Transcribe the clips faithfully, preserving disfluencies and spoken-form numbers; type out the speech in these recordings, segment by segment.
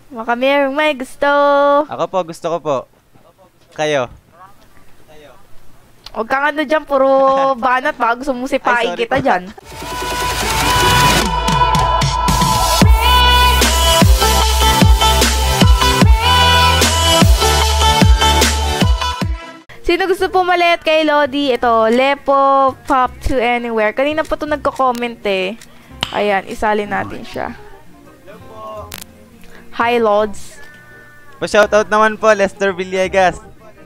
Baka mayroong may gusto. Ako po, gusto ko po. Kayo. Huwag kang ano dyan, puro banat. Baka gusto mong sipain kita dyan. Sino gusto pumalit kay Lodi? Ito, Lepo, Pop to Anywhere. Kanina pa ito nagko-comment eh. Ayan, isalin natin siya. Hi, Lods. Pa-shoutout naman po, Lester Villegas.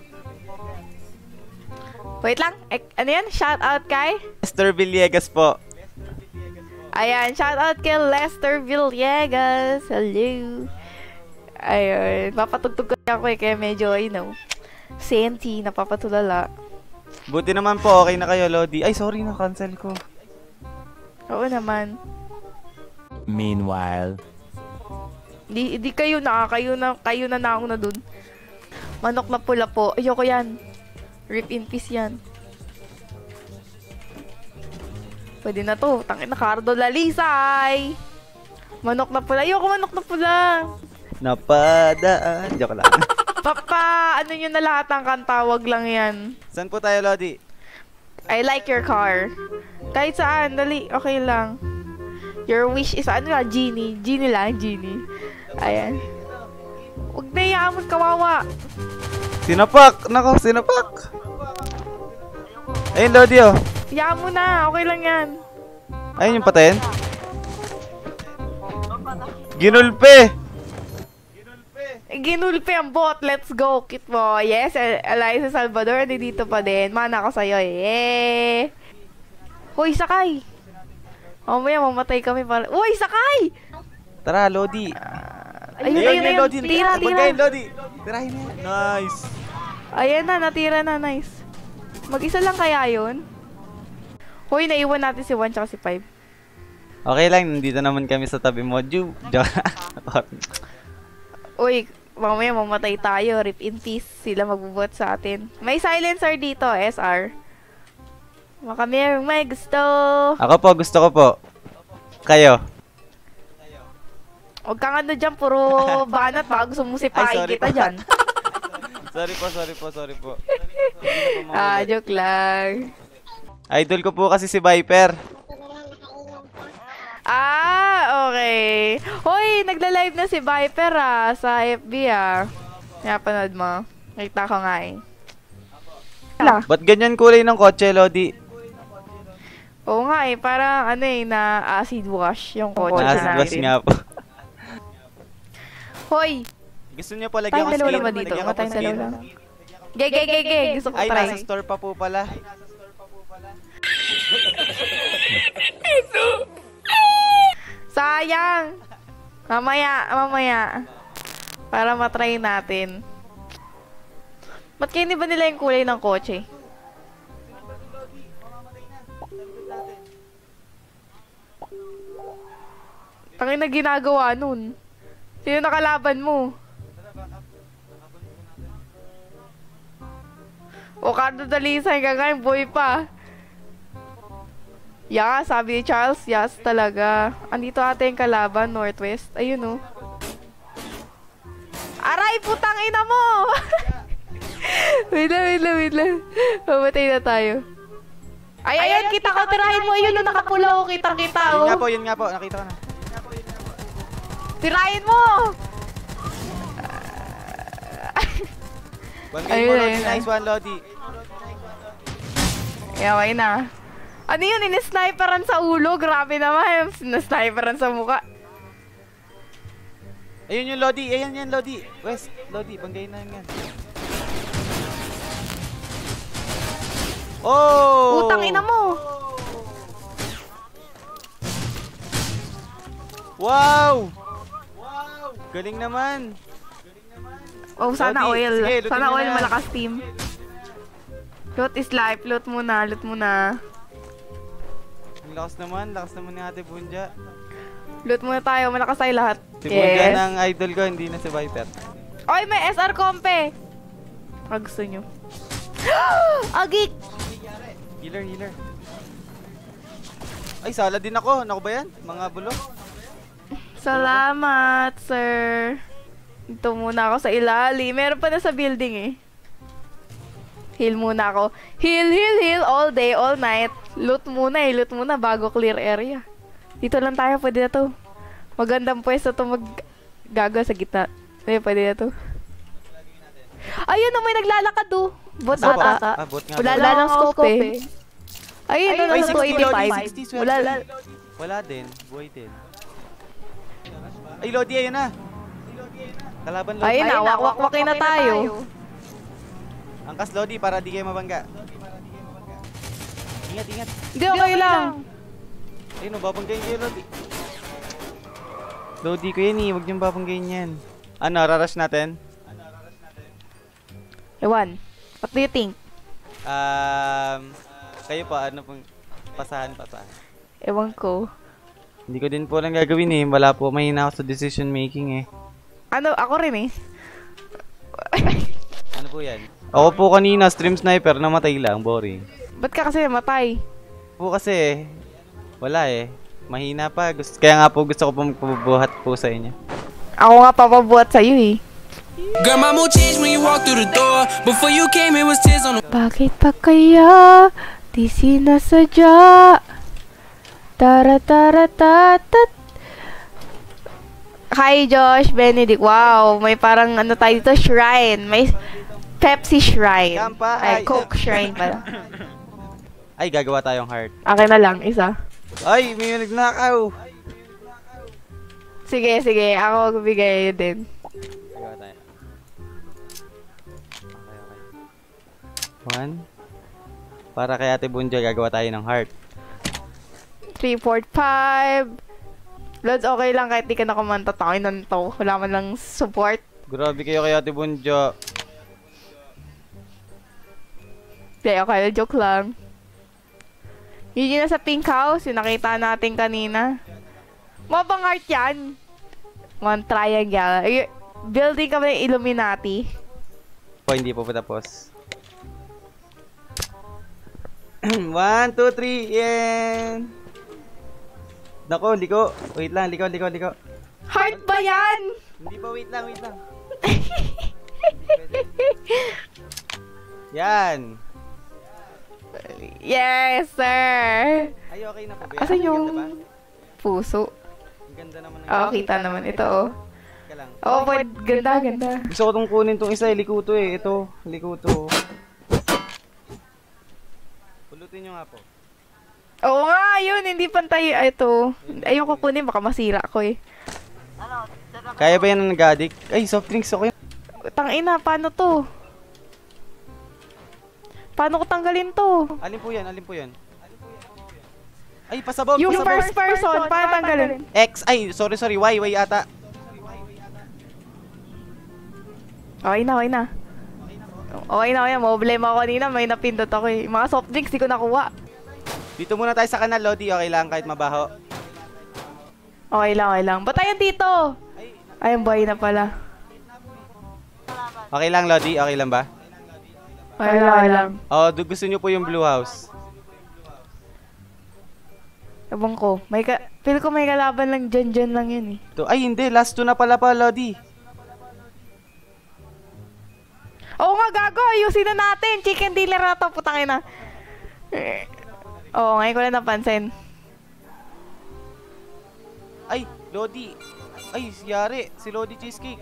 Wait lang. Eh, ano yan? Shoutout kay? Lester Villegas po. Ayan, shoutout kay Lester Villegas. Hello. Ayun, papatugtog ko ako eh, kaya medyo, you know, senti, napapatulala. Buti naman po, okay na kayo, Lodi. Ay, sorry, na-cancel ko. Oo naman. Meanwhile. Di, di kayo na, kayo na, kayo na nauna dun. Manok na pula po. Ayoko yan. Rip in peace yan. Pwede na to. Tangin na, Cardo Lalisay. Manok na pula. Ayoko manok na pula. Napadaan. Joke lang. Papa, ano nyo na lahat ng kanta, wag lang yan. Saan po tayo, Lodi? I like your car. Kahit saan, dali, okay lang. Your wish is, ano nga, Genie. Genie lang, Genie. Ayan. Huwag na iyaan mo, kawawa. Sinapak! Nako, sinapak! Ayun, Lodi, oh. Iyaan mo na, okay lang yan. Ayun yung patayin. Ginulpe! Ginulpi ang bot. Let's go, kit mo. Yes, Eliza Salvador, dito pa din. Mana ko sa'yo, eh. Hoy, sakay. Mamaya, mamatay kami para. Uy, sakay! Tara, Lodi. Ayun, ayun, ayun. Lodi. Tira, tira. Magkain, Lodi. Tirahin mo. Nice. Ayan na, natira na, nice. Mag-isa lang kaya yun? Hoy, naiwan natin si one tsaka si five. Okay lang, nandito naman kami sa tabi mo. Ju. Uy, mamaya mamatay tayo. Rip in peace. Sila magbubot sa atin. May silencer dito, S R. Baka mayroong may gusto. Ako po, gusto ko po. Kayo. Huwag kang ano dyan, puro banat. Baka gusto mong sipain sorry kita po. dyan. Sorry po, sorry po, sorry po. Ah, joke lang. Idol ko po kasi si Viper. Ah, okay. Hoy, nagla-live na si Viper ah, sa F B ah. Napanood mo. Nakita ko nga eh. Wala. Ba't ganyan kulay ng kotse, Lodi? Oo nga eh, parang ano eh, na acid wash yung kotse Acid wash natin. nga po. Hoy, Gusto niyo pa lagyan tayong ko dalawa skin? naman dito. Lagyan ko po Tayong skin. dalawa lang. Ge, ge, ge, ge. Gusto ko Ay, try. nasa store pa po pala. Sayang! Mamaya, mamaya. Para matry natin. Ba't kayo ba nila yung kulay ng kotse? Tangin na ginagawa nun. Sino nakalaban mo? O Cardo Dalisay ka nga, boy pa. Yeah, sabi ni Charles, yes talaga. Andito ate yung kalaban, Northwest. Ayun oh. Aray, putang ina mo! Wait lang, wait lang, wait lang. Mamatay na tayo. Ay, ayun, kita ko, tirahin mo. Ayun, nakapula ko, kita-kita Yun oh. nga po, yun nga po. Nakita ko na. Tirahin mo! Bangay Ayun, mo, Lodi. ayun, Nice one, Lodi. Yaway na. Ano yun, in-sniperan sa ulo? Grabe naman, in-sniperan sa muka. Ayun yung Lodi. Ayun yan, Lodi. West, Lodi. Bangay na yan. Oh! Utang ina mo! Wow! Galing naman. Oh, sana Lodi, oil. sige, lutin Sana mo oil, na. malakas team. Loot is life. Loot muna, loot muna. Ang lakas naman. Lakas naman ni Ate Bunja. Loot muna tayo, malakas tayo lahat. Si Bunja ng idol ko, hindi na si Viper. Oy, may S R Compe! Ah, gusto nyo. Agik! Healer, healer. Ay, sala din ako. Naku ba yan? Mga bulok. Salamat, sir. Ito muna ako sa ilalim. Meron pa na sa building eh. Heal muna ako. Heal, heal, heal all day, all night. Loot muna eh. Loot muna bago clear area. Dito lang tayo. Pwede na to. Magandang pwesto to mag... Gago sa gitna. Ay, pwede na to. Ayun na, may naglalakad do. Bot Asa po? ata. Ah, bot nga. Wala bot. lang ang scope eh. Ayun, Ay, ano, sixty, two eighty-five. sixty, swerte. Wala lang. Wala din. Buhay din. Ay, Lodi, ayun na. Kalaban, Lodi. Ayun na, wakwakwakin na tayo. Angkas, Lodi, para di kayo mabangga. Ingat, ingat. Hindi, okay lang. Ayun, oh, babanggayin kayo, Lodi. Lodi ko yan eh. Huwag niyong babanggayin yan. Ano, rarush natin? Ewan, what do you think? Um, kayo pa, ano pong pasahan, pasahan. Ewan ko. Hindi ko din po lang gagawin eh. Wala po, mahina ako sa decision making eh. Ano, ako rin eh. Ano po yan? Ako po kanina, stream sniper, namatay lang, boring. Ba't ka kasi namatay? Po kasi, wala eh. Mahina pa. Gusto, kaya nga po gusto ko po magpabuhat po sa inyo. Ako nga papabuhat sa'yo eh. Girl, my mood changed when you walked through the door. Before you came, it was tears on the... Bakit pa kaya di sinasadya? Tara tara tatat. Hi Josh, Benedict. Wow, may parang ano tayo dito, shrine. May Pepsi shrine. Kampa, Ay, ay. Coke shrine pala. Ay, gagawa tayong heart. Akin na lang, isa. Ay, may nagnakaw. Sige, sige. Ako magbigay din. Gagawa tayo. Okay, okay. One. Para kay Ate Bunja, gagawa tayo ng heart. three, four, five. Lods, okay lang kahit di ka na kumanta. Takin na to. Wala man lang support. Grabe kayo kay Ate Bunja. Hindi, okay na. Joke lang. Yun yun na sa pink house. Yung nakita natin kanina. Mabang art yan. One triangle. Ay, building kami ng Illuminati. Po, hindi po pa tapos. One, two, three, yan! Nako, liko. Wait lang, liko, liko, liko. Heart ba yan? Hindi pa, wait lang, wait lang. Yan! Yes, sir! Ay, okay na po ba? Asan Ang yung ganda ba? puso? Ang ganda naman ng... Oo, kita naman. Ito, oh. Teka lang. Oo, pwede. Ganda, ganda. Gusto ko tong kunin tong isa, eh, liko to eh. Ito, liko to. Pulutin nyo nga po. Oo nga, yun. Hindi pantay. Ay, ito. Ayoko kunin. Baka masira ko eh. Kaya ba yan ang nag-addict? Ay, soft drinks ako yun. Tangina, paano to? Paano ko tanggalin to? Alin po yan? Alin po yan? Ay, pasabog! Yung pasabog. first person, paano tanggalin? X, ay, sorry, sorry, Y, Y ata. Okay na, okay na. Okay na, okay na. Problema ako kanina. May napindot ako eh. Yung mga soft drinks, di ko nakuha. Dito muna tayo sa kanal, Lodi. Okay lang, kahit mabaho. Okay lang, okay lang. Ba't tayo dito? Ay, ang buhay na pala. Okay lang, Lodi. Okay lang ba? Okay lang, okay lang. Oh, do- gusto nyo po yung blue house. Ewan ko. May ka feel ko may kalaban lang dyan, dyan lang yun eh. To, ay, hindi. Last two na pala pa, Lodi. Oo nga, gago. Ayusin na natin. Chicken dealer na to. Putangin na. Eh, Oo, ngayon ko lang napansin. Ay, Lodi. Ay, si Yari. Si Lodi Cheesecake.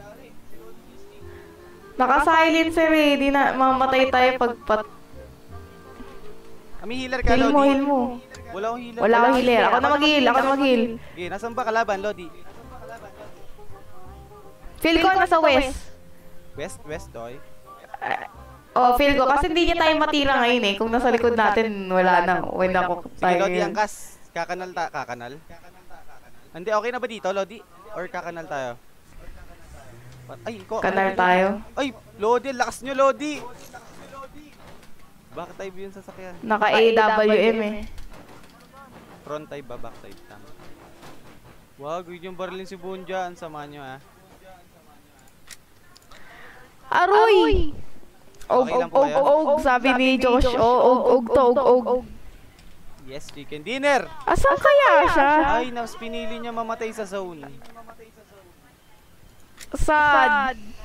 Naka-silencer eh. Di na mamatay tayo pag pat... Ah, may healer ka, Heal Lodi? mo, heal mo. Wala akong healer. Wala akong healer. Ako na mag-heal. Ako na mag-heal. Okay, nasan ba kalaban, Lodi? Feel ko nasa west. West, west, Toy. Oh, feel ko. Kasi hindi niya tayo matira ngayon eh. Kung nasa likod natin, wala na. When ako Sige, tayo. Lodi, angkas. Kakanal ta, kakanal. Hindi, okay na ba dito, Lodi? Or kakanal tayo? Ay, ko. Kanal tayo. Ay, Lodi, lakas nyo, Lodi. Bakit tayo yun sasakyan? Naka-A W M eh. Front type ba, back type? Tama. Wag, huwag yung barilin si Bunja. Ang sama nyo, ah. Aroy! Og, Okay og, lang po og, kayo? og, sabi ni Josh. Og, og, og to, og, og. Yes, chicken dinner. Asan kaya siya? Ay, nas pinili niya mamatay sa zone. Sad.